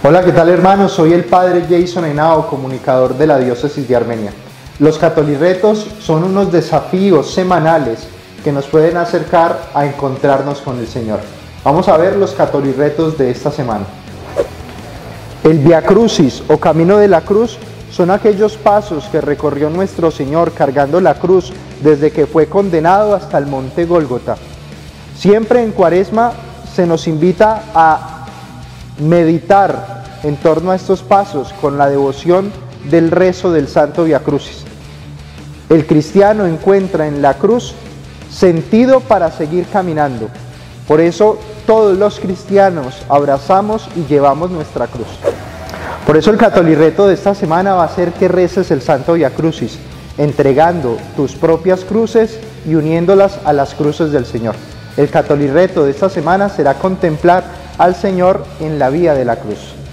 Hola, ¿qué tal hermanos? Soy el Padre Jason Henao, comunicador de la Diócesis de Armenia. Los catolirretos son unos desafíos semanales que nos pueden acercar a encontrarnos con el Señor. Vamos a ver los catolirretos de esta semana. El Via Crucis o Camino de la Cruz son aquellos pasos que recorrió nuestro Señor cargando la cruz desde que fue condenado hasta el monte Gólgota. Siempre en Cuaresma se nos invita a meditar en torno a estos pasos con la devoción del rezo del Santo Via Crucis. El cristiano encuentra en la cruz sentido para seguir caminando. Por eso todos los cristianos abrazamos y llevamos nuestra cruz. Por eso el catolirreto de esta semana va a ser que reces el Santo Via Crucis, entregando tus propias cruces y uniéndolas a las cruces del Señor. El catolirreto de esta semana será contemplar al Señor en la vía de la cruz.